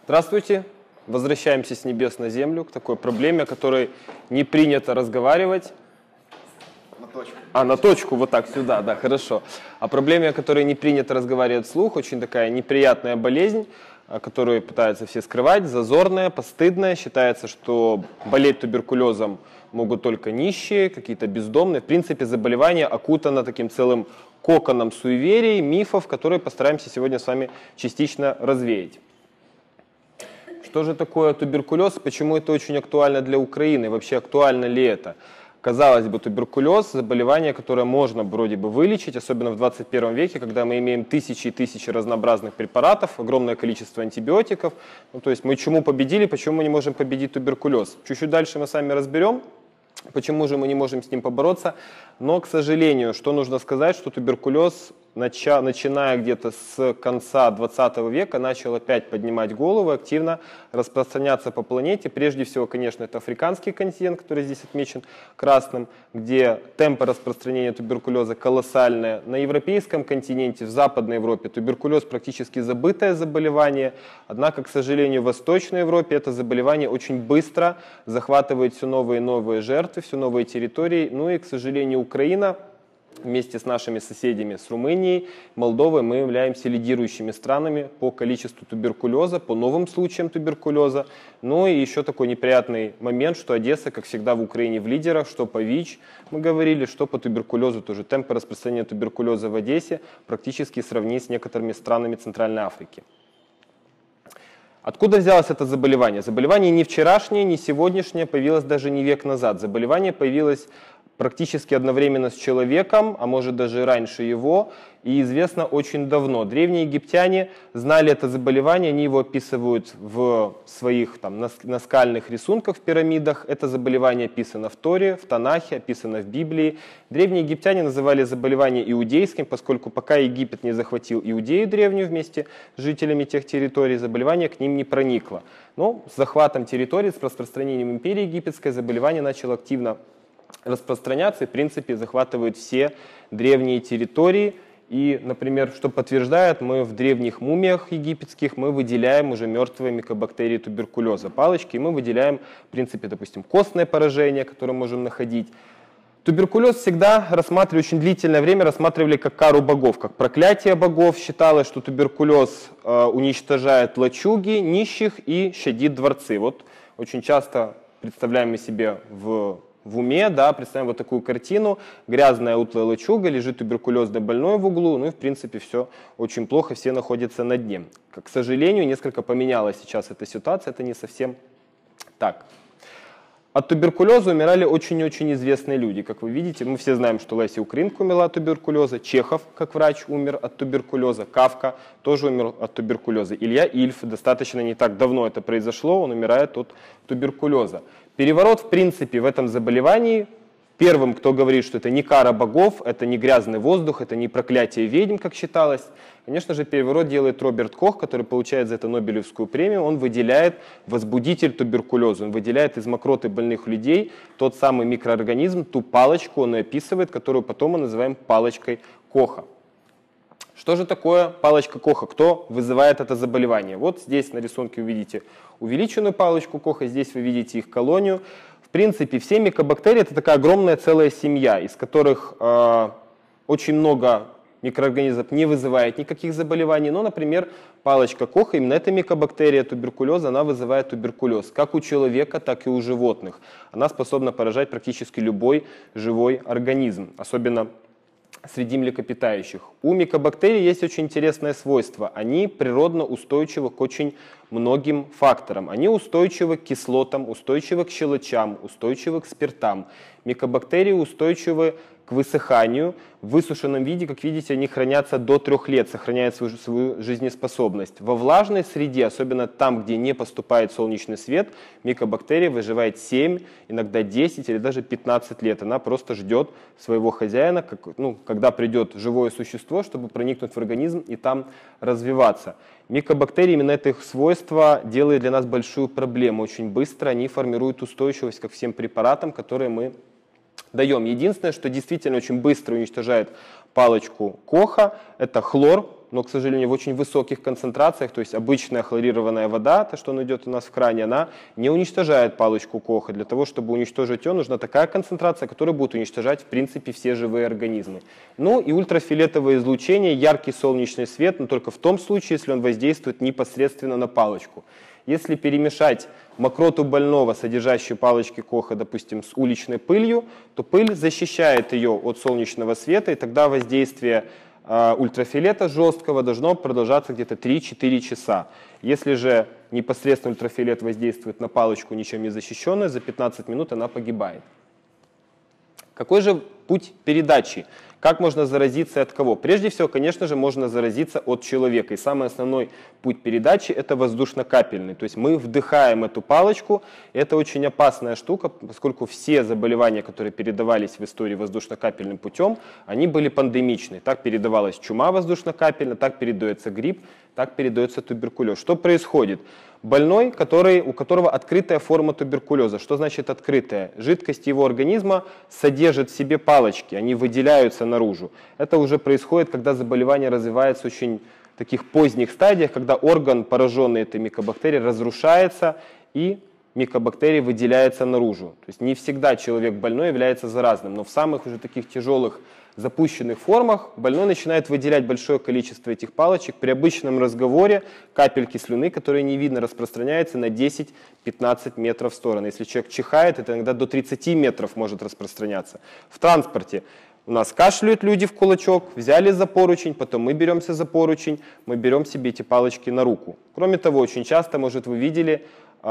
Здравствуйте! Возвращаемся с небес на землю к такой проблеме, о которой не принято разговаривать. На точку. На точку, вот так, сюда, да, хорошо. О проблеме, о которой не принято разговаривать вслух, очень такая неприятная болезнь, которую пытаются все скрывать, зазорная, постыдная. Считается, что болеть туберкулезом могут только нищие, какие-то бездомные. В принципе, заболевание окутано таким целым коконом суеверий, мифов, которые постараемся сегодня с вами частично развеять. Что же такое туберкулез? Почему это очень актуально для Украины? Вообще актуально ли это? Казалось бы, туберкулез – заболевание, которое можно вроде бы вылечить, особенно в 21 веке, когда мы имеем тысячи и тысячи разнообразных препаратов, огромное количество антибиотиков. То есть мы чуму победили, почему мы не можем победить туберкулез? Чуть-чуть дальше мы с вами разберем, почему же мы не можем с ним побороться. Но, к сожалению, что нужно сказать, что туберкулез, начиная где-то с конца 20 века, начал опять поднимать голову, активно распространяться по планете. Прежде всего, конечно, это африканский континент, который здесь отмечен красным, где темпы распространения туберкулеза колоссальные. На европейском континенте, в Западной Европе туберкулез практически забытое заболевание. Однако, к сожалению, в Восточной Европе это заболевание очень быстро захватывает все новые и новые жертвы, все новые территории. Ну и, к сожалению, Украина вместе с нашими соседями, с Румынией, Молдовой, мы являемся лидирующими странами по количеству туберкулеза, по новым случаям туберкулеза. Ну и еще такой неприятный момент, что Одесса, как всегда, в Украине в лидерах, что по ВИЧ мы говорили, что по туберкулезу тоже. Темпы распространения туберкулеза в Одессе практически сравнить с некоторыми странами Центральной Африки. Откуда взялось это заболевание? Заболевание не вчерашнее, не сегодняшнее, появилось даже не век назад. Заболевание появилось практически одновременно с человеком, а может даже раньше его, и известно очень давно. Древние египтяне знали это заболевание, они его описывают в своих наскальных рисунках в пирамидах. Это заболевание описано в Торе, в Танахе, описано в Библии. Древние египтяне называли заболевание иудейским, поскольку пока Египет не захватил Иудею древнюю вместе с жителями тех территорий, заболевание к ним не проникло. Но с захватом территорий, с распространением империи египетской, заболевание начало активно распространяться и, в принципе, захватывают все древние территории. И, например, что подтверждает, мы в древних мумиях египетских мы выделяем уже мертвые микобактерии туберкулеза, палочки, и мы выделяем, в принципе, допустим, костное поражение, которое можем находить. Туберкулез всегда рассматривали, очень длительное время рассматривали как кару богов, как проклятие богов. Считалось, что туберкулез уничтожает лачуги, нищих и щадит дворцы. Вот очень часто представляем мы себе в уме, да, представим вот такую картину: грязная утлая лачуга, лежит туберкулезный больной в углу, ну и в принципе все очень плохо, все находятся на дне. К сожалению, несколько поменялась сейчас эта ситуация, это не совсем так. От туберкулеза умирали очень-очень известные люди. Как вы видите, мы все знаем, что Леся Украинка умерла от туберкулеза, Чехов, как врач, умер от туберкулеза, Кафка тоже умер от туберкулеза, Илья Ильф, достаточно не так давно это произошло, он умирает от туберкулеза. Переворот, в принципе, в этом заболевании, первым, кто говорит, что это не кара богов, это не грязный воздух, это не проклятие ведьм, как считалось, конечно же, переворот делает Роберт Кох, который получает за это Нобелевскую премию. Он выделяет возбудитель туберкулеза, он выделяет из мокроты больных людей тот самый микроорганизм, ту палочку он и описывает, которую потом мы называем палочкой Коха. Что же такое палочка Коха? Кто вызывает это заболевание? Вот здесь на рисунке вы видите увеличенную палочку Коха, здесь вы видите их колонию. В принципе, все микобактерии – это такая огромная целая семья, из которых очень много микроорганизмов не вызывает никаких заболеваний. Но, например, палочка Коха, именно эта микобактерия туберкулеза, она вызывает туберкулез как у человека, так и у животных. Она способна поражать практически любой живой организм, особенно среди млекопитающих. У микобактерий есть очень интересное свойство. Они природно устойчивы к очень многим факторам. Они устойчивы к кислотам, устойчивы к щелочам, устойчивы к спиртам. Микобактерии устойчивы к высыханию. В высушенном виде, как видите, они хранятся до 3 лет, сохраняют свою жизнеспособность. Во влажной среде, особенно там, где не поступает солнечный свет, микобактерия выживает 7, иногда 10 или даже 15 лет. Она просто ждет своего хозяина, когда придет живое существо, чтобы проникнуть в организм и там развиваться. Микобактерии, именно это их свойство, делает для нас большую проблему. Очень быстро они формируют устойчивость ко всем препаратам, которые мы даем. Единственное, что действительно очень быстро уничтожает палочку Коха, это хлор. но, к сожалению, в очень высоких концентрациях, то есть обычная хлорированная вода, то, что она идет у нас в кране, она не уничтожает палочку Коха. Для того, чтобы уничтожить ее, нужна такая концентрация, которая будет уничтожать, в принципе, все живые организмы. Ну и ультрафиолетовое излучение, яркий солнечный свет, но только в том случае, если он воздействует непосредственно на палочку. Если перемешать мокроту больного, содержащую палочки Коха, допустим, с уличной пылью, то пыль защищает ее от солнечного света, и тогда воздействие ультрафиолета жесткого должно продолжаться где-то 3-4 часа. Если же непосредственно ультрафиолет воздействует на палочку, ничем не защищенную, за 15 минут она погибает. Какой же путь передачи? Как можно заразиться и от кого? Прежде всего, конечно же, можно заразиться от человека. И самый основной путь передачи – это воздушно-капельный. То есть мы вдыхаем эту палочку. Это очень опасная штука, поскольку все заболевания, которые передавались в истории воздушно-капельным путем, они были пандемичные. Так передавалась чума воздушно-капельно, так передается грипп, так передается туберкулез. Что происходит? Больной, у которого открытая форма туберкулеза. Что значит открытая? Жидкость его организма содержит в себе палочки, они выделяются наружу. Это уже происходит, когда заболевание развивается в очень таких поздних стадиях, когда орган, пораженный этой микобактерией, разрушается и микобактерии выделяются наружу. То есть не всегда человек больной является заразным, но в самых уже таких тяжелых запущенных формах больной начинает выделять большое количество этих палочек. При обычном разговоре капельки слюны, которые не видно, распространяются на 10-15 метров в сторону. Если человек чихает, это иногда до 30 метров может распространяться. В транспорте у нас кашляют люди в кулачок, взяли за поручень, потом мы беремся за поручень, мы берем себе эти палочки на руку. Кроме того, очень часто, может, вы видели,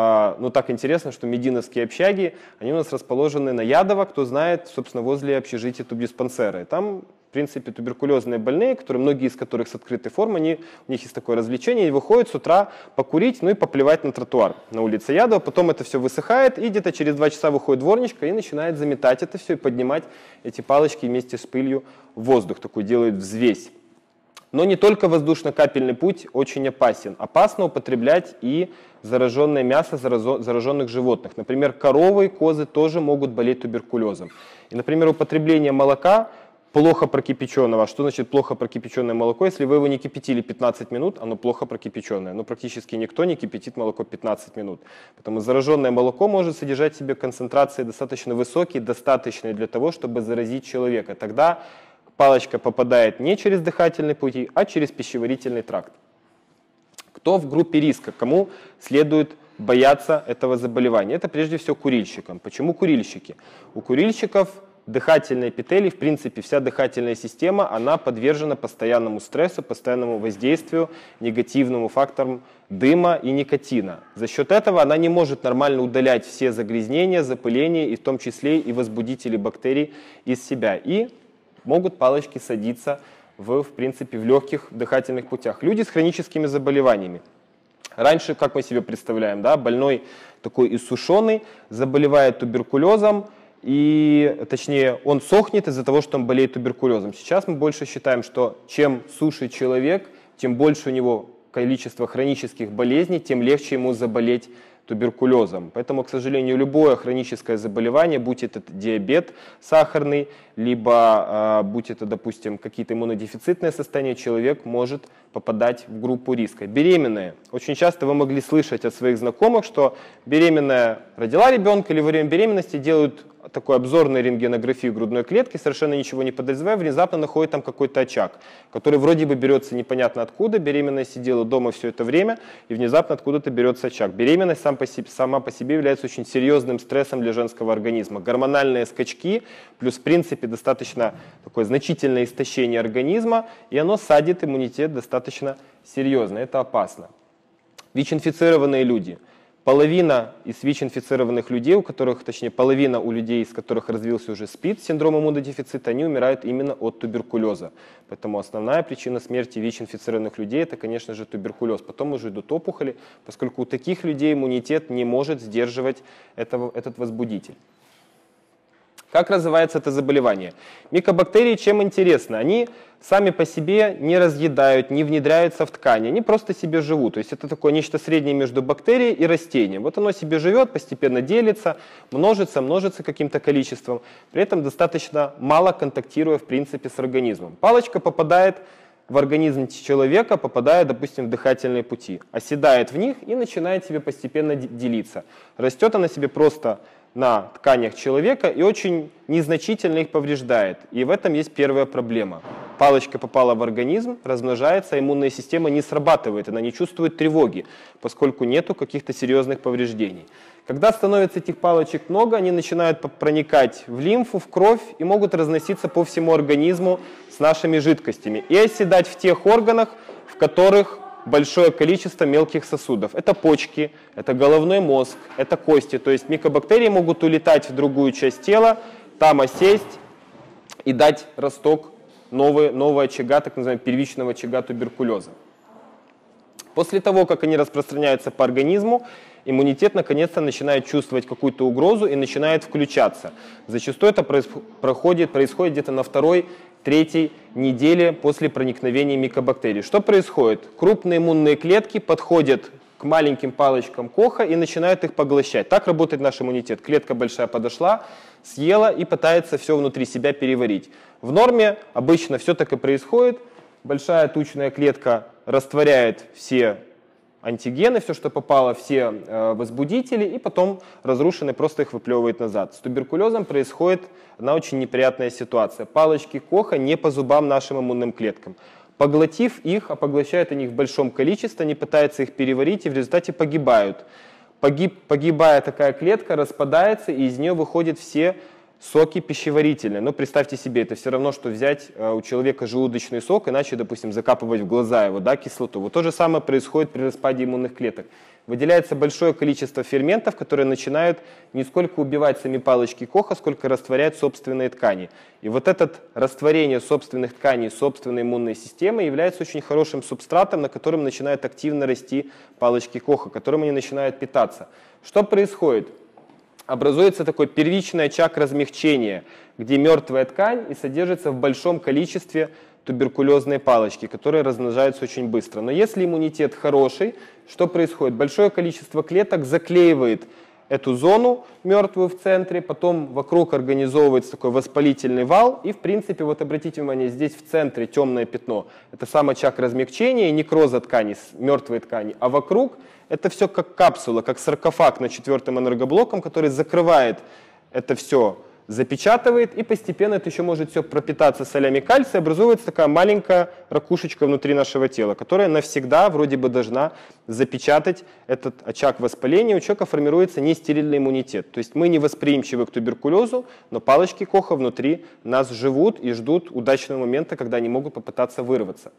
ну так интересно, что мединовские общаги, они у нас расположены на Ядово, кто знает, собственно, возле общежития тубдиспансера. И там, в принципе, туберкулезные больные, многие из которых с открытой формой, у них есть такое развлечение, они выходят с утра покурить, ну и поплевать на тротуар на улице Ядова, потом это все высыхает, и где-то через 2 часа выходит дворничка и начинает заметать это все и поднимать эти палочки вместе с пылью в воздух, такой делает взвесь. Но не только воздушно-капельный путь очень опасен. Опасно употреблять и зараженное мясо зараженных животных. Например, коровы и козы тоже могут болеть туберкулезом. И, например, употребление молока плохо прокипяченного. А что значит плохо прокипяченное молоко? Если вы его не кипятили 15 минут, оно плохо прокипяченное. Но практически никто не кипятит молоко 15 минут. Поэтому зараженное молоко может содержать в себе концентрации достаточно высокие, достаточные для того, чтобы заразить человека. Тогда палочка попадает не через дыхательные пути, а через пищеварительный тракт. Кто в группе риска? Кому следует бояться этого заболевания? Это прежде всего курильщикам. Почему курильщики? У курильщиков дыхательные эпителий, в принципе, вся дыхательная система, она подвержена постоянному стрессу, постоянному воздействию, негативному факторам дыма и никотина. За счет этого она не может нормально удалять все загрязнения, запыления, и в том числе и возбудители бактерий из себя. И могут палочки садиться в принципе, в легких дыхательных путях. Люди с хроническими заболеваниями. Раньше, как мы себе представляем, да, больной такой иссушенный, заболевает туберкулезом, и, точнее, он сохнет из-за того, что он болеет туберкулезом. Сейчас мы больше считаем, что чем суше человек, тем больше у него количество хронических болезней, тем легче ему заболеть туберкулезом. Поэтому, к сожалению, любое хроническое заболевание, будь это диабет сахарный, либо будь это, допустим, какие-то иммунодефицитные состояния, человек может попадать в группу риска. Беременные. Очень часто вы могли слышать от своих знакомых, что беременная родила ребенка или во время беременности делают такой обзорной рентгенографию грудной клетки, совершенно ничего не подозревая, внезапно находит там какой-то очаг, который вроде бы берется непонятно откуда. Беременная сидела дома все это время, и внезапно откуда-то берется очаг. Беременность сама по себе является очень серьезным стрессом для женского организма. Гормональные скачки, плюс в принципе достаточно такое значительное истощение организма, и оно садит иммунитет достаточно серьезно. Это опасно. ВИЧ-инфицированные люди. Половина из ВИЧ-инфицированных людей, половина у людей, из которых развился уже СПИД, синдром иммунодефицита, они умирают именно от туберкулеза. Поэтому основная причина смерти ВИЧ-инфицированных людей – это, конечно же, туберкулез. Потом уже идут опухоли, поскольку у таких людей иммунитет не может сдерживать этот возбудитель. Как развивается это заболевание? Микобактерии чем интересны? Они сами по себе не разъедают, не внедряются в ткани, они просто себе живут. То есть это такое нечто среднее между бактерией и растением. Вот оно себе живет, постепенно делится, множится каким-то количеством, при этом достаточно мало контактируя в принципе с организмом. Палочка попадает в организм человека, попадая, допустим, в дыхательные пути, оседает в них и начинает себе постепенно делиться. Растет она себе просто на тканях человека и очень незначительно их повреждает. И в этом есть первая проблема. Палочка попала в организм, размножается, а иммунная система не срабатывает, она не чувствует тревоги, поскольку нету каких-то серьезных повреждений. Когда становится этих палочек много, они начинают проникать в лимфу, в кровь и могут разноситься по всему организму с нашими жидкостями и оседать в тех органах, в которых большое количество мелких сосудов. Это почки, это головной мозг, это кости. То есть микобактерии могут улетать в другую часть тела, там осесть и дать росток нового очага, так называемого первичного очага туберкулеза. После того, как они распространяются по организму, иммунитет наконец-то начинает чувствовать какую-то угрозу и начинает включаться. Зачастую это происходит где-то на второй-третьей неделе после проникновения микобактерий. Что происходит? Крупные иммунные клетки подходят к маленьким палочкам Коха и начинают их поглощать. Так работает наш иммунитет. Клетка большая подошла, съела и пытается все внутри себя переварить. В норме обычно все так и происходит. Большая тучная клетка растворяет все антигены, все, что попало, все возбудители, и потом разрушенный просто их выплевывает назад. С туберкулезом происходит одна очень неприятная ситуация. Палочки Коха не по зубам нашим иммунным клеткам. Поглотив их, а поглощают они их в большом количестве, они пытаются их переварить и в результате погибают. Погибая такая клетка, распадается, и из нее выходят все соки пищеварительные. Но представьте себе, это все равно, что взять у человека желудочный сок, иначе, допустим, закапывать в глаза его, да, кислоту. Вот то же самое происходит при распаде иммунных клеток. Выделяется большое количество ферментов, которые начинают не сколько убивать сами палочки Коха, сколько растворять собственные ткани. И вот это растворение собственных тканей собственной иммунной системы является очень хорошим субстратом, на котором начинают активно расти палочки Коха, которым они начинают питаться. Что происходит? Образуется такой первичный очаг размягчения, где мертвая ткань и содержится в большом количестве туберкулезные палочки, которые размножаются очень быстро. Но если иммунитет хороший, что происходит? Большое количество клеток заклеивает эту зону мертвую в центре, потом вокруг организовывается такой воспалительный вал, и в принципе, вот обратите внимание, здесь в центре темное пятно. Это сам очаг размягчения и некроза ткани, мертвой ткани, а вокруг это все как капсула, как саркофаг над 4-м энергоблоком, который закрывает это все, запечатывает, и постепенно это еще может все пропитаться солями кальция, образуется такая маленькая ракушечка внутри нашего тела, которая навсегда вроде бы должна запечатать этот очаг воспаления. У человека формируется нестерильный иммунитет. То есть мы не восприимчивы к туберкулезу, но палочки Коха внутри нас живут и ждут удачного момента, когда они могут попытаться вырваться.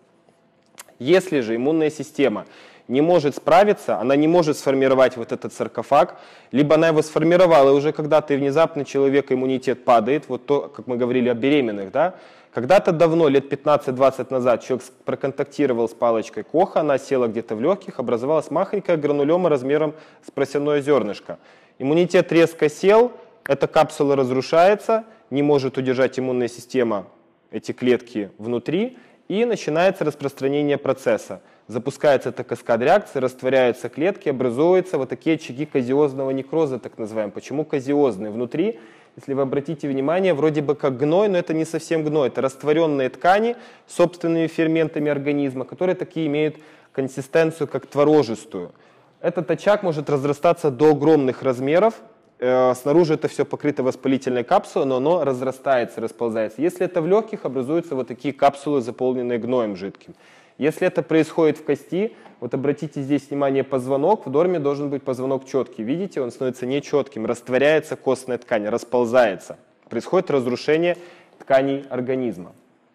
Если же иммунная система не может справиться, она не может сформировать вот этот саркофаг, либо она его сформировала уже когда-то, и внезапно человека иммунитет падает, вот то, как мы говорили о беременных, да, когда-то давно, лет 15-20 назад, человек проконтактировал с палочкой Коха, она села где-то в легких, образовалась махонькая гранулема размером с просяное зернышко. Иммунитет резко сел, эта капсула разрушается, не может удержать иммунная система эти клетки внутри, и начинается распространение процесса. Запускается эта каскад реакции, растворяются клетки, образуются вот такие очаги казиозного некроза, так называемые. Почему казиозные? Внутри, если вы обратите внимание, вроде бы как гной, но это не совсем гной. Это растворенные ткани с собственными ферментами организма, которые такие имеют консистенцию, как творожистую. Этот очаг может разрастаться до огромных размеров. Снаружи это все покрыто воспалительной капсулой, но оно разрастается, расползается. Если это в легких, образуются вот такие капсулы, заполненные гноем жидким. Если это происходит в кости, вот обратите здесь внимание, позвонок, в норме должен быть позвонок четкий. Видите, он становится нечетким, растворяется костная ткань, расползается. Происходит разрушение тканей организма.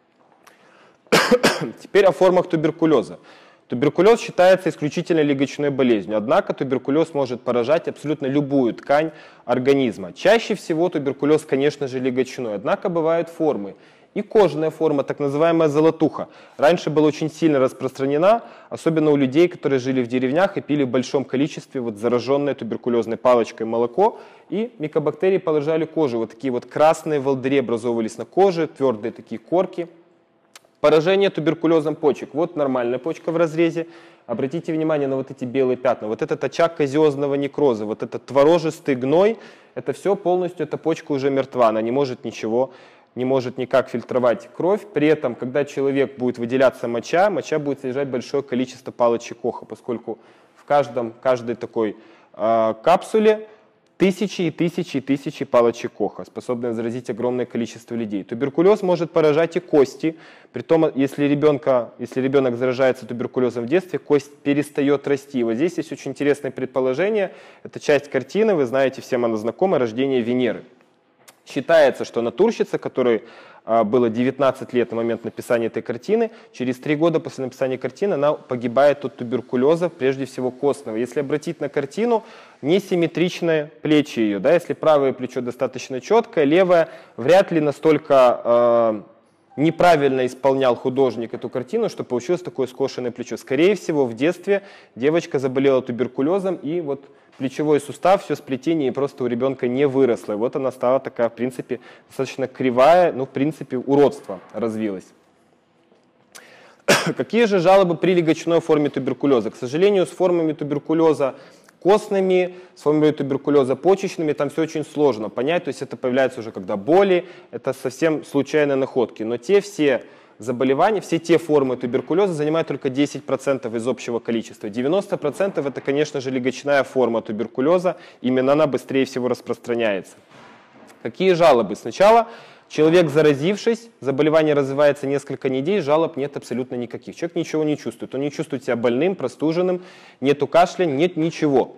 Теперь о формах туберкулеза. Туберкулез считается исключительно легочной болезнью, однако туберкулез может поражать абсолютно любую ткань организма. Чаще всего туберкулез, конечно же, легочной, однако бывают формы. И кожная форма, так называемая золотуха, раньше была очень сильно распространена, особенно у людей, которые жили в деревнях и пили в большом количестве вот зараженное туберкулезной палочкой молоко, и микобактерии поражали кожу. Вот такие вот красные волдыри образовывались на коже, твердые такие корки. Поражение туберкулезом почек. Вот нормальная почка в разрезе. Обратите внимание на вот эти белые пятна. Вот этот очаг казиозного некроза, вот этот творожистый гной, это все полностью, эта почка уже мертва, она не может ничего не может никак фильтровать кровь. При этом, когда человек будет выделяться моча, моча будет содержать большое количество палочек Коха, поскольку в каждой такой капсуле тысячи и тысячи и тысячи палочек Коха, способные заразить огромное количество людей. Туберкулез может поражать и кости. Притом, если ребенок заражается туберкулезом в детстве, кость перестает расти. И вот здесь есть очень интересное предположение. Это часть картины, вы знаете, всем она знакома, «Рождение Венеры». Считается, что натурщица, которой было 19 лет на момент написания этой картины, через 3 года после написания картины она погибает от туберкулеза, прежде всего костного. Если обратить на картину, несимметричные плечи ее. Да? Если правое плечо достаточно четкое, левое вряд ли настолько неправильно исполнял художник эту картину, что получилось такое скошенное плечо. Скорее всего, в детстве девочка заболела туберкулезом, и вот плечевой сустав, все сплетение просто у ребенка не выросло. И вот она стала такая, в принципе, достаточно кривая, ну, в принципе, уродство развилось. Какие же жалобы при легочной форме туберкулеза? К сожалению, с формами туберкулеза костными, с формами туберкулеза почечными, там все очень сложно понять, то есть это появляется уже когда боли, это совсем случайные находки. Но все заболевания, все те формы туберкулеза занимают только 10% из общего количества. 90% это, конечно же, легочная форма туберкулеза, именно она быстрее всего распространяется. Какие жалобы? Сначала человек, заразившись, заболевание развивается несколько недель, жалоб нет абсолютно никаких. Человек ничего не чувствует, он не чувствует себя больным, простуженным, нету кашля, нет ничего.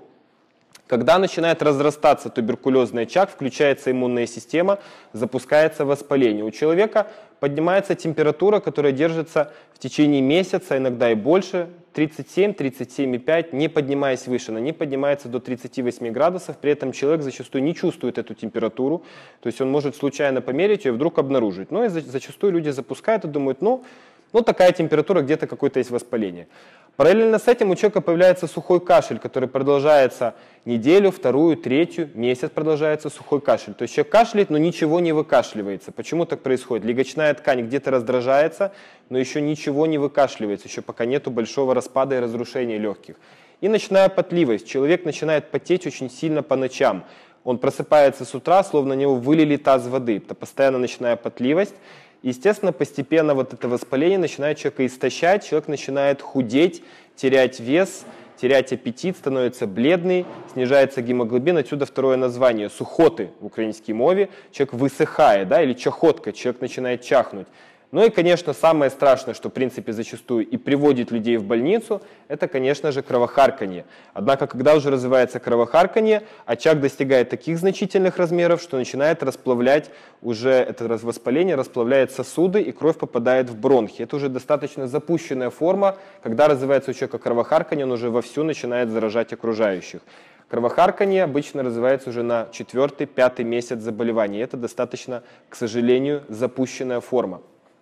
Когда начинает разрастаться туберкулезный очаг, включается иммунная система, запускается воспаление. У человека поднимается температура, которая держится в течение месяца, иногда и больше, 37, 37,5, не поднимаясь выше, она не поднимается до 38 градусов, при этом человек зачастую не чувствует эту температуру, то есть он может случайно померить ее и вдруг обнаружить. Но и зачастую люди запускают и думают, ну такая температура, где-то какое-то есть воспаление. Параллельно с этим у человека появляется сухой кашель, который продолжается неделю, вторую, третью, месяц продолжается сухой кашель. То есть человек кашляет, но ничего не выкашливается. Почему так происходит? Легочная ткань где-то раздражается, но еще ничего не выкашливается, еще пока нету большого распада и разрушения легких. И ночная потливость. Человек начинает потеть очень сильно по ночам. Он просыпается с утра, словно на него вылили таз воды. Это постоянно ночная потливость. Естественно, постепенно вот это воспаление начинает человека истощать, человек начинает худеть, терять вес, терять аппетит, становится бледный, снижается гемоглобин. Отсюда второе название – сухоты в украинской мове. Человек высыхает, да, или чахотка, человек начинает чахнуть. Ну и, конечно, самое страшное, что, в принципе, зачастую и приводит людей в больницу, это, конечно же, кровохарканье. Однако, когда уже развивается кровохарканье, очаг достигает таких значительных размеров, что начинает расплавлять уже это воспаление, расплавляет сосуды, и кровь попадает в бронхи. Это уже достаточно запущенная форма. Когда развивается у человека кровохарканье, он уже вовсю начинает заражать окружающих. Кровохарканье обычно развивается уже на 4-5 месяц заболевания. Это достаточно, к сожалению, запущенная форма.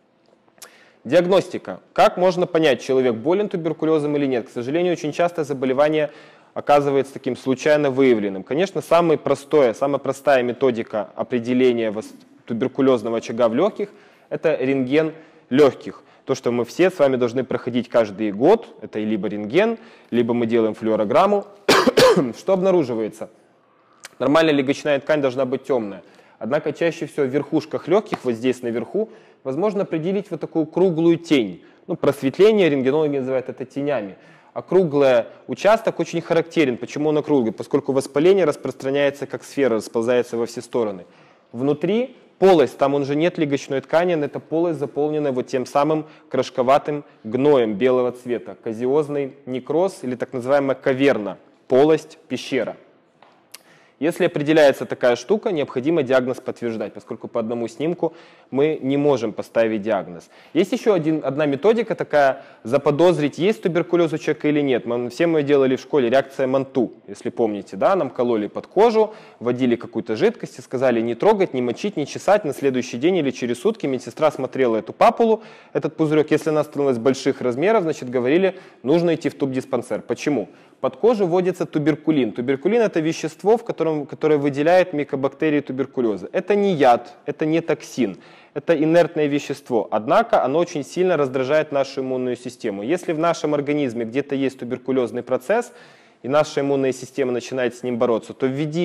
Диагностика. Как можно понять, человек болен туберкулезом или нет? К сожалению, очень часто заболевание оказывается таким случайно выявленным. Конечно, самая простая методика определения туберкулезного очага в легких – это рентген легких. То, что мы все с вами должны проходить каждый год, это либо рентген, либо мы делаем флюорограмму. Что обнаруживается? Нормальная легочная ткань должна быть темная. Однако чаще всего в верхушках легких, вот здесь наверху, возможно определить вот такую круглую тень. Ну, просветление рентгенологи называют это тенями. Округлый участок очень характерен. Почему он округлый? Поскольку воспаление распространяется как сфера, расползается во все стороны. Внутри полость, там уже нет легочной ткани, но эта полость заполнена вот тем самым крошковатым гноем белого цвета. Казиозный некроз или так называемая каверна, полость, пещера. Если определяется такая штука, необходимо диагноз подтверждать, поскольку по одному снимку мы не можем поставить диагноз. Есть еще одна методика такая, заподозрить, есть туберкулез у человека или нет. Все мы делали в школе реакция Манту, если помните, да, нам кололи под кожу, вводили какую-то жидкость и сказали не трогать, не мочить, не чесать. На следующий день или через сутки медсестра смотрела эту папулу, этот пузырек, если она становилась больших размеров, значит говорили, нужно идти в тубдиспансер. Почему? Под кожу вводится туберкулин. Туберкулин – это вещество, которое выделяет микобактерии туберкулеза. Это не яд, это не токсин, это инертное вещество. Однако оно очень сильно раздражает нашу иммунную систему. Если в нашем организме где-то есть туберкулезный процесс, и наша иммунная система начинает с ним бороться, то введи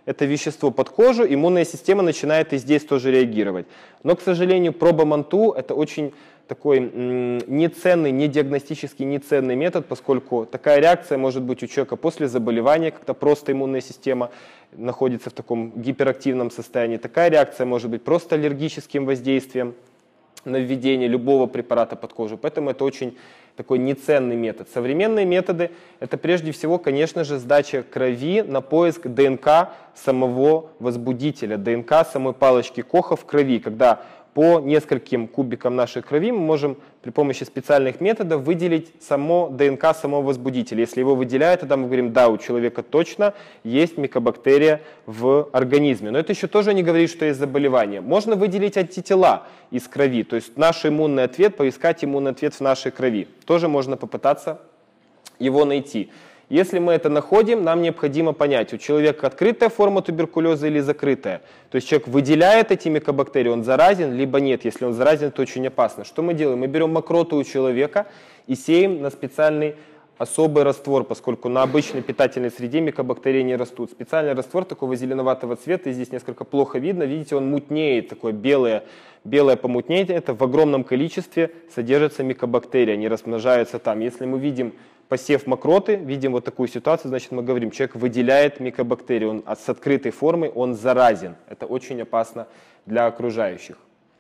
это вещество под кожу, иммунная система начинает и здесь тоже реагировать. Но, к сожалению, проба МАНТУ – это очень такой неценный, не диагностически неценный метод, поскольку такая реакция может быть у человека после заболевания, когда просто иммунная система находится в таком гиперактивном состоянии. Такая реакция может быть просто аллергическим воздействием на введение любого препарата под кожу. Поэтому это очень такой неценный метод. Современные методы – это прежде всего, конечно же, сдача крови на поиск ДНК самого возбудителя, ДНК самой палочки Коха в крови, когда по нескольким кубикам нашей крови мы можем при помощи специальных методов выделить само ДНК самого возбудителя. Если его выделяют, тогда мы говорим, да, у человека точно есть микобактерия в организме. Но это еще тоже не говорит, что есть заболевание. Можно выделить антитела из крови, то есть наш иммунный ответ, поискать иммунный ответ в нашей крови. Тоже можно попытаться его найти. Если мы это находим, нам необходимо понять, у человека открытая форма туберкулеза или закрытая. То есть человек выделяет эти микобактерии, он заразен, либо нет. Если он заразен, это очень опасно. Что мы делаем? Мы берем мокроту у человека и сеем на специальный особый раствор, поскольку на обычной питательной среде микобактерии не растут. Специальный раствор такого зеленоватого цвета, и здесь несколько плохо видно, видите, он мутнеет, такое белое помутнение, это в огромном количестве содержатся микобактерии, они размножаются там. Если мы видим посев мокроты, видим вот такую ситуацию, значит мы говорим, человек выделяет микобактерии, он с открытой формой, он заразен. Это очень опасно для окружающих.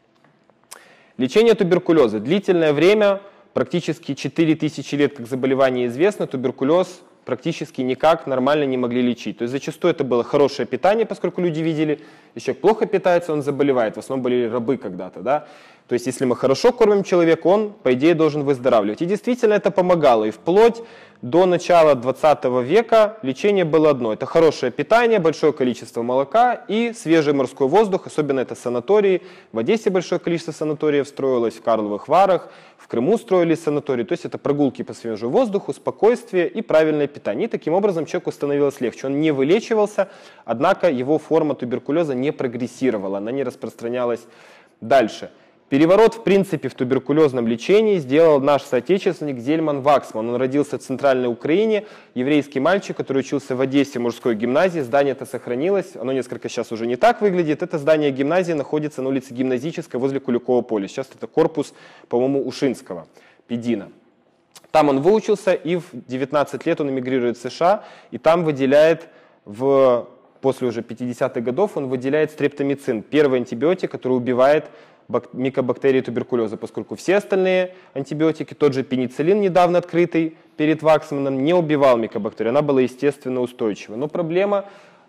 Лечение туберкулеза. Длительное время, практически 4000 лет как заболевание известно, туберкулез практически никак нормально не могли лечить. То есть зачастую это было хорошее питание, поскольку люди видели, если человек плохо питается, он заболевает. В основном были рабы когда-то, да. То есть если мы хорошо кормим человека, он, по идее, должен выздоравливать. И действительно это помогало. И вплоть до начала 20 века лечение было одно. Это хорошее питание, большое количество молока и свежий морской воздух. Особенно это санатории. В Одессе большое количество санаториев строилось, в Карловых Варах, в Крыму строились санатории. То есть это прогулки по свежему воздуху, спокойствие и правильное питание. И таким образом человеку становилось легче. Он не вылечивался, однако его форма туберкулеза не прогрессировала, она не распространялась дальше. Переворот, в принципе, в туберкулезном лечении сделал наш соотечественник Зельман Ваксман. Он родился в Центральной Украине, еврейский мальчик, который учился в Одессе мужской гимназии. Здание это сохранилось, оно несколько сейчас уже не так выглядит. Это здание гимназии находится на улице Гимназической возле Куликова поля. Сейчас это корпус, по-моему, Ушинского, Педина. Там он выучился, и в 19 лет он эмигрирует в США, и там выделяет после уже 50-х годов он выделяет стрептомицин, первый антибиотик, который убивает микобактерии туберкулеза, поскольку все остальные антибиотики, тот же пенициллин, недавно открытый перед Ваксманом, не убивал микобактерии, она была естественно устойчива. Но проблема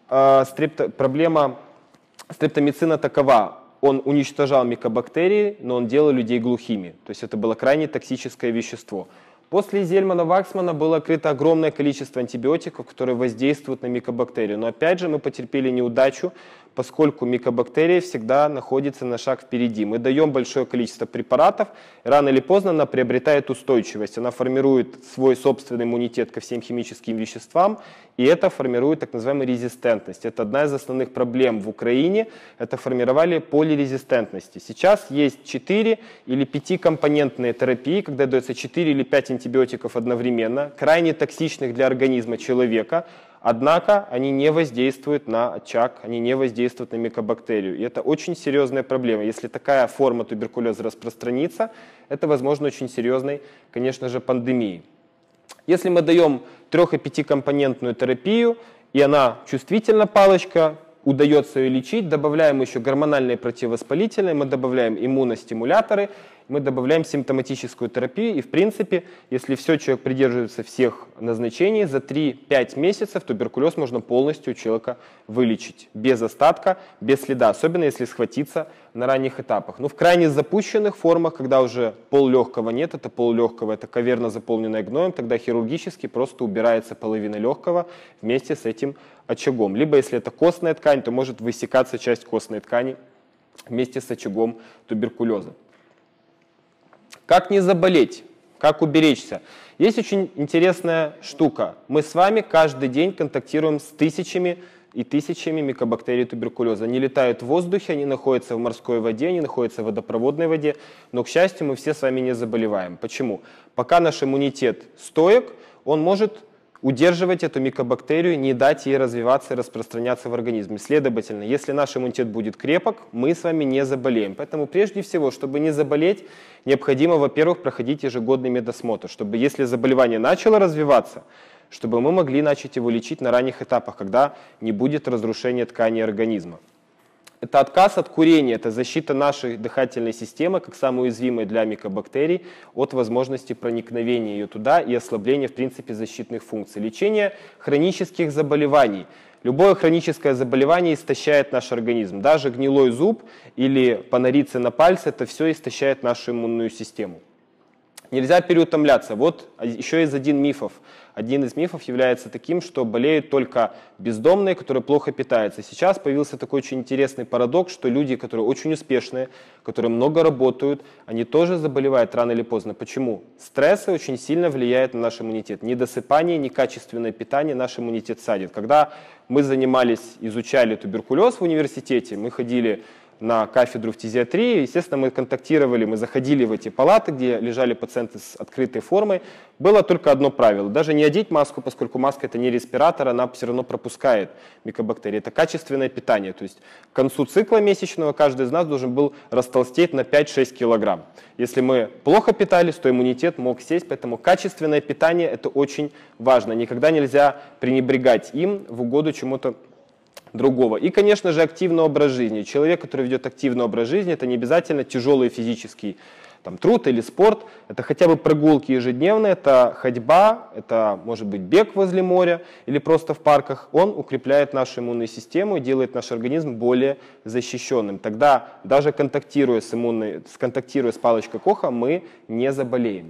стрептомицина такова: он уничтожал микобактерии, но он делал людей глухими, то есть это было крайне токсическое вещество. После Зельмана Ваксмана было открыто огромное количество антибиотиков, которые воздействуют на микобактерии. Но опять же мы потерпели неудачу, поскольку микобактерия всегда находится на шаг впереди. Мы даем большое количество препаратов, рано или поздно она приобретает устойчивость. Она формирует свой собственный иммунитет ко всем химическим веществам, и это формирует так называемую резистентность. Это одна из основных проблем в Украине, это формировали полирезистентности. Сейчас есть 4 или 5-компонентные терапии, когда дается 4 или 5 антибиотиков одновременно, крайне токсичных для организма человека, однако они не воздействуют на очаг, они не воздействуют на микобактерию. И это очень серьезная проблема. Если такая форма туберкулеза распространится, это возможно очень серьезной, конечно же, пандемией. Если мы даем 3- и 5-компонентную терапию, и она чувствительна, палочка, удается ее лечить, добавляем еще гормональные противовоспалительные, мы добавляем иммуностимуляторы, мы добавляем симптоматическую терапию, и в принципе, если человек придерживается всех назначений, за 3-5 месяцев туберкулез можно полностью у человека вылечить, без остатка, без следа, особенно если схватиться на ранних этапах. Но в крайне запущенных формах, когда уже поллегкого нет, это поллегкого, это каверна, заполненная гноем, тогда хирургически просто убирается половина легкого вместе с этим очагом. Либо если это костная ткань, то может высекаться часть костной ткани вместе с очагом туберкулеза. Как не заболеть? Как уберечься? Есть очень интересная штука. Мы с вами каждый день контактируем с тысячами и тысячами микобактерий туберкулеза. Они летают в воздухе, они находятся в морской воде, они находятся в водопроводной воде, но, к счастью, мы все с вами не заболеваем. Почему? Пока наш иммунитет стоек, он может удерживать эту микобактерию, не дать ей развиваться и распространяться в организме. Следовательно, если наш иммунитет будет крепок, мы с вами не заболеем. Поэтому прежде всего, чтобы не заболеть, необходимо, во-первых, проходить ежегодный медосмотр, чтобы если заболевание начало развиваться, чтобы мы могли начать его лечить на ранних этапах, когда не будет разрушения тканей организма. Это отказ от курения, это защита нашей дыхательной системы, как самой уязвимой для микобактерий, от возможности проникновения ее туда и ослабления, в принципе, защитных функций. Лечение хронических заболеваний. Любое хроническое заболевание истощает наш организм. Даже гнилой зуб или панорицы на пальце, это все истощает нашу иммунную систему. Нельзя переутомляться. Вот еще из один из мифов является таким, что болеют только бездомные, которые плохо питаются. Сейчас появился такой очень интересный парадокс, что люди, которые очень успешные, которые много работают, они тоже заболевают рано или поздно. Почему? Стрессы очень сильно влияют на наш иммунитет. Недосыпание, некачественное питание наш иммунитет садит. Когда мы изучали туберкулез в университете, мы ходили на кафедру фтизиатрии. Естественно, мы заходили в эти палаты, где лежали пациенты с открытой формой. Было только одно правило. Даже не одеть маску, поскольку маска это не респиратор, она все равно пропускает микобактерии. Это качественное питание. То есть к концу цикла месячного каждый из нас должен был растолстеть на 5-6 килограмм. Если мы плохо питались, то иммунитет мог сесть. Поэтому качественное питание это очень важно. Никогда нельзя пренебрегать им в угоду чему-то другого. И, конечно же, активный образ жизни. Человек, который ведет активный образ жизни, это не обязательно тяжелый физический труд или спорт, это хотя бы прогулки ежедневные, это ходьба, это может быть бег возле моря или просто в парках. Он укрепляет нашу иммунную систему и делает наш организм более защищенным. Тогда даже контактируя с палочкой Коха, мы не заболеем.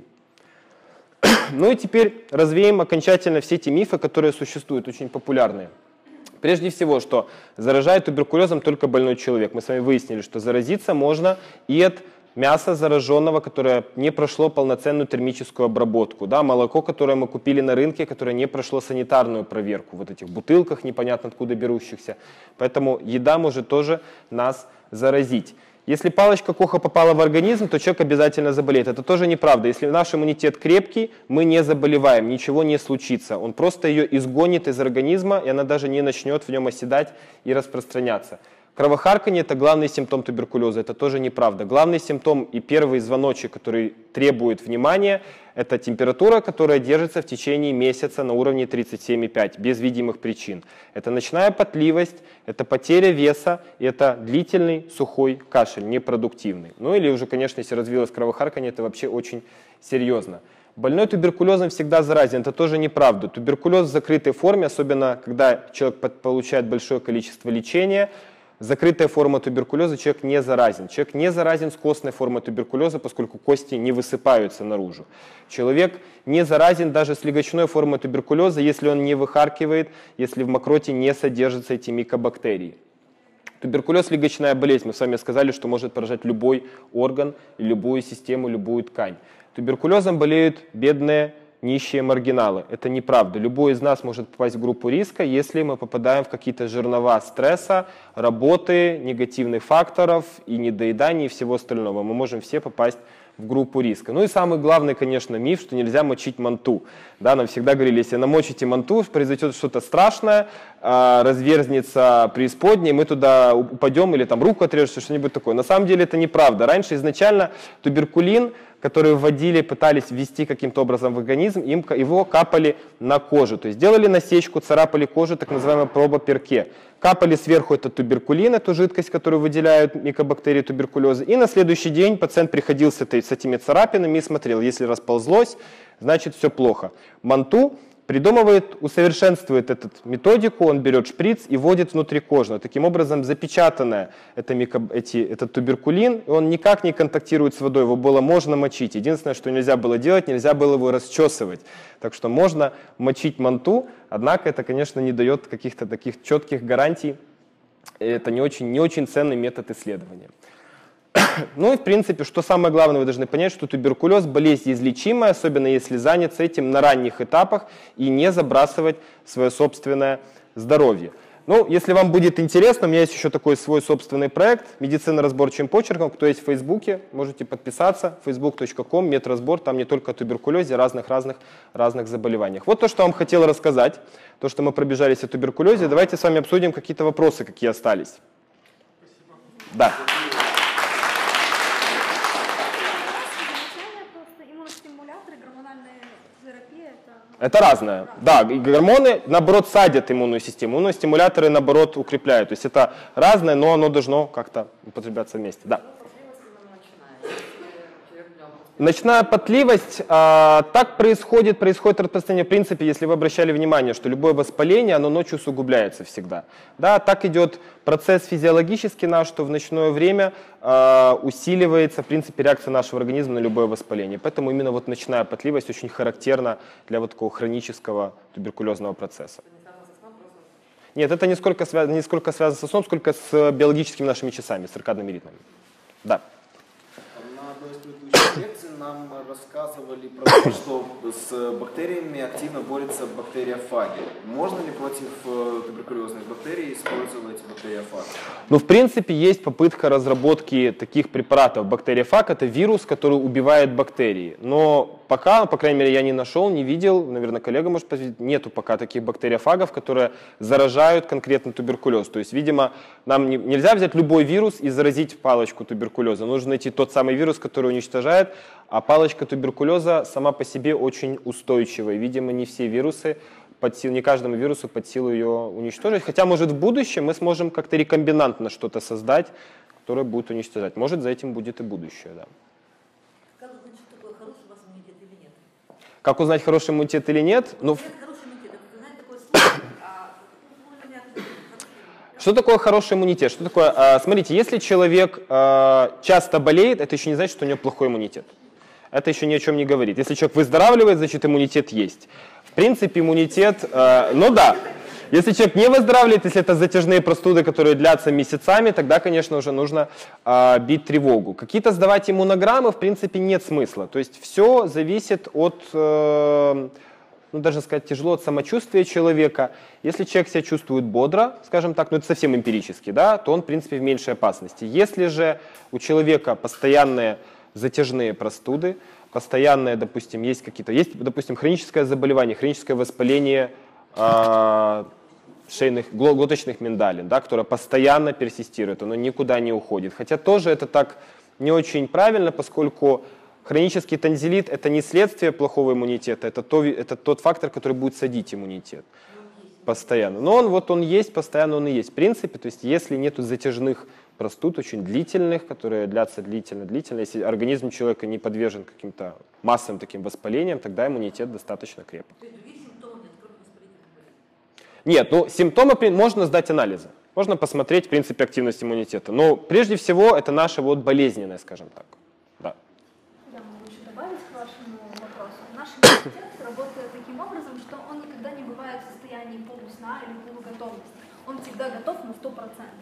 Ну и теперь развеем окончательно все те мифы, которые существуют, очень популярные. Прежде всего, что заражает туберкулезом только больной человек. Мы с вами выяснили, что заразиться можно и от мяса зараженного, которое не прошло полноценную термическую обработку. Да, молоко, которое мы купили на рынке, которое не прошло санитарную проверку. Вот этих бутылках непонятно откуда берущихся. Поэтому еда может тоже нас заразить. Если палочка Коха попала в организм, то человек обязательно заболеет. Это тоже неправда. Если наш иммунитет крепкий, мы не заболеваем, ничего не случится. Он просто ее изгонит из организма, и она даже не начнет в нем оседать и распространяться. Кровохарканье – это главный симптом туберкулеза. Это тоже неправда. Главный симптом и первый звоночек, который требует внимания, это температура, которая держится в течение месяца на уровне 37,5, без видимых причин. Это ночная потливость, это потеря веса, и это длительный сухой кашель, непродуктивный. Ну или уже, конечно, если развилось кровохарканье, это вообще очень серьезно. Больной туберкулезом всегда заразен, это тоже неправда. Туберкулез в закрытой форме, особенно когда человек получает большое количество лечения, закрытая форма туберкулеза, человек не заразен. Человек не заразен с костной формой туберкулеза, поскольку кости не высыпаются наружу. Человек не заразен даже с легочной формой туберкулеза, если он не выхаркивает, если в мокроте не содержатся эти микобактерии. Туберкулез – легочная болезнь. Мы с вами сказали, что может поражать любой орган, любую систему, любую ткань. Туберкулезом болеют бедные нищие маргиналы. Это неправда. Любой из нас может попасть в группу риска, если мы попадаем в какие-то жернова стресса, работы, негативных факторов и недоедания и всего остального. Мы можем все попасть в группу риска. Ну и самый главный, конечно, миф, что нельзя мочить манту. Да, нам всегда говорили, если намочите манту, произойдет что-то страшное, разверзнется преисподняя, мы туда упадем или там руку отрежется, что-нибудь такое. На самом деле это неправда. Раньше изначально туберкулин, который вводили, пытались ввести каким-то образом в организм, его капали на кожу. То есть делали насечку, царапали кожу, так называемая проба Перке. Капали сверху этот туберкулин, эту жидкость, которую выделяют микобактерии туберкулеза. И на следующий день пациент приходил с этими царапинами и смотрел, если расползлось, значит все плохо. Манту придумывает, усовершенствует эту методику, он берет шприц и вводит внутрикожно. Таким образом, запечатанный этот туберкулин, он никак не контактирует с водой, его было можно мочить. Единственное, что нельзя было делать, нельзя было его расчесывать. Так что можно мочить манту, однако это, конечно, не дает каких-то таких четких гарантий. Это не очень ценный метод исследования. Ну и в принципе, что самое главное, вы должны понять, что туберкулез – болезнь излечимая, особенно если заняться этим на ранних этапах и не забрасывать свое собственное здоровье. Ну, если вам будет интересно, у меня есть еще такой свой собственный проект «Медицина разборчивым почерком». Кто есть в Фейсбуке, можете подписаться. facebook.com, медразбор, там не только о туберкулезе, разных заболеваниях. Вот то, что я вам хотел рассказать, то, что мы пробежались о туберкулезе. Давайте с вами обсудим какие-то вопросы, какие остались. Спасибо. Да. Это разное. Да, и гормоны, наоборот, садят иммунную систему, но стимуляторы, наоборот, укрепляют. То есть это разное, но оно должно как-то употребляться вместе. Да. Ночная потливость, так происходит распространение, в принципе, если вы обращали внимание, что любое воспаление, оно ночью усугубляется всегда. Да, так идет процесс физиологический наш, что в ночное время усиливается, в принципе, реакция нашего организма на любое воспаление. Поэтому именно вот ночная потливость очень характерна для вот такого хронического туберкулезного процесса. Нет, это не сколько связано со сном, сколько с биологическими нашими часами, с циркадными ритмами. Да. На одной из предыдущих лекций нам рассказывали про то, что с бактериями активно борются бактериофаги. Можно ли против туберкулезных бактерий использовать бактериофаг? Ну, в принципе, есть попытка разработки таких препаратов. Бактериофаг – это вирус, который убивает бактерии. Но пока, по крайней мере, я не нашел, не видел, наверное, коллега может подтвердить, нету пока таких бактериофагов, которые заражают конкретно туберкулез. То есть, видимо, нам нельзя взять любой вирус и заразить палочку туберкулеза. Нужно найти тот самый вирус, который уничтожает, а палочка туберкулеза сама по себе очень устойчивая. Видимо, не все вирусы, не каждому вирусу под силу ее уничтожить. Хотя, может, в будущем мы сможем как-то рекомбинантно что-то создать, которое будет уничтожать. Может, за этим будет и будущее, да. Как узнать, что такое хороший у вас иммунитет или нет? Как узнать, хороший иммунитет или нет? Ну, Хороший иммунитет, это, знаете, такое слово, что такое хороший иммунитет? Что такое? Смотрите, если человек часто болеет, это еще не значит, что у него плохой иммунитет. Это еще ни о чем не говорит. Если человек выздоравливает, значит иммунитет есть. В принципе, иммунитет, ну да. Если человек не выздоравливает, если это затяжные простуды, которые длятся месяцами, тогда, конечно, уже нужно бить тревогу. Какие-то сдавать иммунограммы, в принципе, нет смысла. То есть все зависит от, ну, даже сказать тяжело, от самочувствия человека. Если человек себя чувствует бодро, скажем так, ну это совсем эмпирически, да, то он, в принципе, в меньшей опасности. Если же у человека постоянные затяжные простуды, постоянные, допустим, есть, допустим, хроническое заболевание, хроническое воспаление глоточных миндалин, да, которое постоянно персистирует, оно никуда не уходит. Хотя тоже это так не очень правильно, поскольку хронический танзелит – это не следствие плохого иммунитета, это тот фактор, который будет садить иммунитет постоянно. Но он есть, постоянно он и есть. В принципе, то есть если нет затяжных простуд, очень длительных, которые длятся длительно, если организм человека не подвержен каким-то массовым таким воспалениям, тогда иммунитет достаточно крепок. То есть других симптомов нет, кроме воспалительных болезней? Нет, ну симптомы можно сдать анализы. Можно посмотреть, в принципе, активность иммунитета. Но прежде всего это наше вот болезненное, скажем так. Да. Я могу еще добавить к вашему вопросу. Наш иммунитет работает таким образом, что он никогда не бывает в состоянии полусна или полуготовности. Он всегда готов на 100%.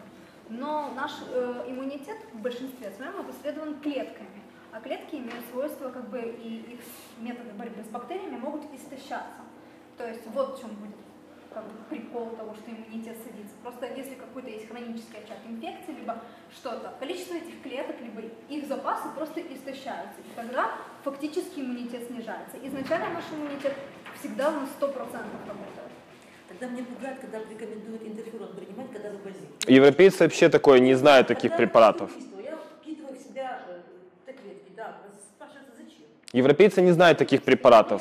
Но наш иммунитет в большинстве своем опосредован клетками. А клетки имеют свойство, как бы, и их методы борьбы с бактериями могут истощаться. То есть вот в чем будет как бы прикол того, что иммунитет садится. Просто если какой-то есть хронический очаг инфекции, либо что-то, количество этих клеток, либо их запасы просто истощаются. И тогда фактически иммунитет снижается. Изначально наш иммунитет всегда на 100% работает. Тогда мне пугает, когда рекомендуют интерферон принимать, когда вы больны. Европейцы вообще такое не знают таких препаратов. Я впитываю в себя таблетки, да. Спрашивается, зачем? Европейцы не знают таких препаратов.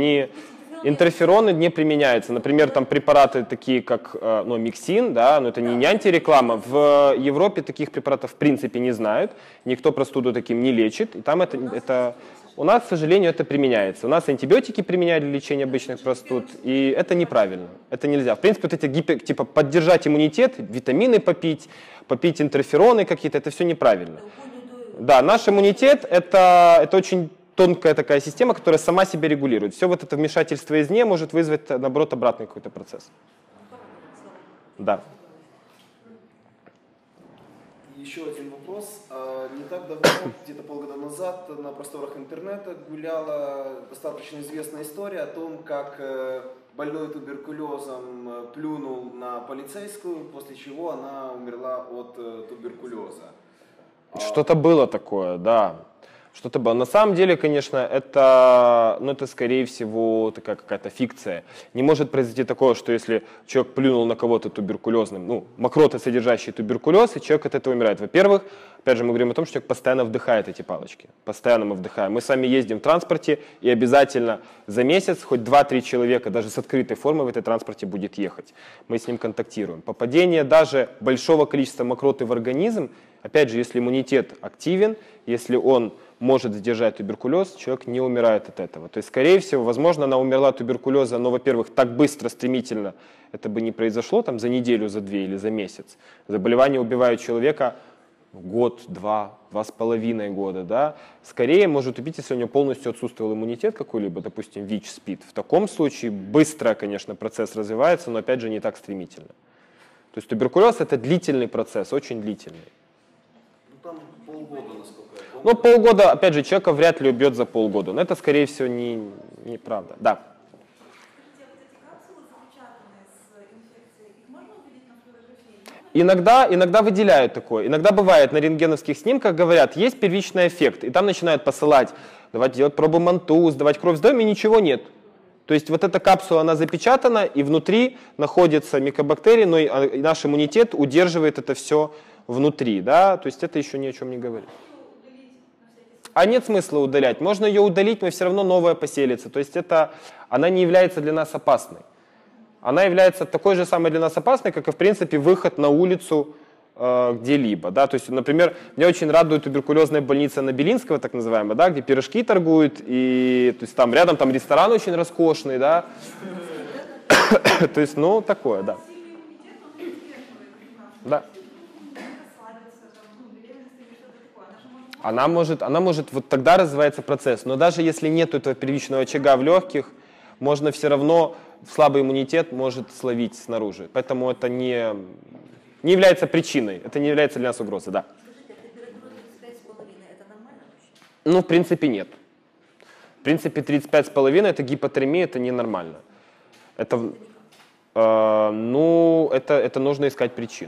Интерфероны не применяются. Например, там препараты такие, как миксин, да, но это не антиреклама. В Европе таких препаратов в принципе не знают. Никто простуду таким не лечит. И там у нас, к сожалению, это применяется. У нас антибиотики применяют для лечения обычных простуд, и это неправильно. Это нельзя. В принципе, вот эти поддержать иммунитет, витамины попить интерфероны какие-то, это все неправильно. Да, наш иммунитет это очень тонкая такая система, которая сама себя регулирует. Все вот это вмешательство извне может вызвать, наоборот, обратный какой-то процесс. Да. Еще один вопрос. Не так давно, где-то полгода назад, на просторах интернета гуляла достаточно известная история о том, как больной туберкулезом плюнул на полицейскую, после чего она умерла от туберкулеза. Что-то было такое, да. Что-то было. На самом деле, конечно, это скорее всего такая какая-то фикция. Не может произойти такое, что если человек плюнул на кого-то туберкулезным, мокроты, содержащие туберкулез, и человек от этого умирает. Во-первых, опять же, мы говорим о том, что человек постоянно вдыхает эти палочки. Постоянно мы вдыхаем. Мы с вами ездим в транспорте, и обязательно за месяц хоть 2-3 человека, даже с открытой формой в этой транспорте будет ехать. Мы с ним контактируем. Попадение даже большого количества мокроты в организм, опять же, если иммунитет активен, если он может сдержать туберкулез, человек не умирает от этого. То есть, скорее всего, возможно, она умерла от туберкулеза, но, во-первых, так быстро, стремительно это бы не произошло там, за неделю, за 2 или за месяц. Заболевание убивает человека год, 2,5 года. Да? Скорее может убить, если у него полностью отсутствовал иммунитет какой-либо, допустим, ВИЧ, СПИД. В таком случае быстро, конечно, процесс развивается, но, опять же, не так стремительно. То есть туберкулез – это длительный процесс, очень длительный. Там полгода, насколько я помню. Полгода, опять же, человека вряд ли убьет за полгода. Но это, скорее всего, неправда. Да. Скажите, вот эти капсулы, запечатанные с инфекцией, их можно увидеть на флюорографии? Иногда выделяют такое. Иногда бывает на рентгеновских снимках, говорят, есть первичный эффект. И там начинают посылать, давать делать пробу МАНТУ, сдавать кровь, сдаем, и ничего нет. То есть вот эта капсула, она запечатана, и внутри находятся микобактерии, но и наш иммунитет удерживает это все внутри, да, то есть это еще ни о чем не говорит. А нет смысла удалять. Можно ее удалить, но все равно новая поселится. То есть она не является для нас опасной. Она является такой же самой для нас опасной, как и, в принципе, выход на улицу где-либо. Да? То есть, например, меня очень радует туберкулезная больница на Белинского, так называемая, да, где пирожки торгуют, и то есть, там рядом там ресторан очень роскошный, да. То есть, такое, да. Да. Она может, вот тогда развивается процесс, но даже если нет этого первичного очага в легких, можно все равно, слабый иммунитет может словить снаружи. Поэтому это не является причиной, это не является для нас угрозой, да. Скажите, температура 35,5 это нормально вообще? В принципе, нет. В принципе, 35,5 это гипотермия, это ненормально. Это нужно искать причину.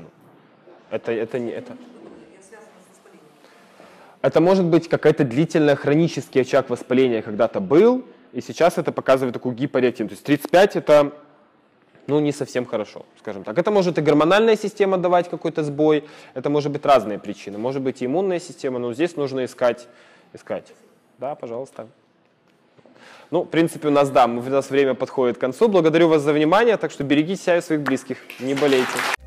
Это может быть какая-то длительная хронический очаг воспаления когда-то был, и сейчас это показывает такую гипореактивность. То есть 35 это не совсем хорошо, скажем так. Это может и гормональная система давать какой-то сбой, это может быть разные причины. Может быть и иммунная система, но здесь нужно искать. Да, пожалуйста. В принципе, у нас время подходит к концу. Благодарю вас за внимание, так что берегите себя и своих близких. Не болейте.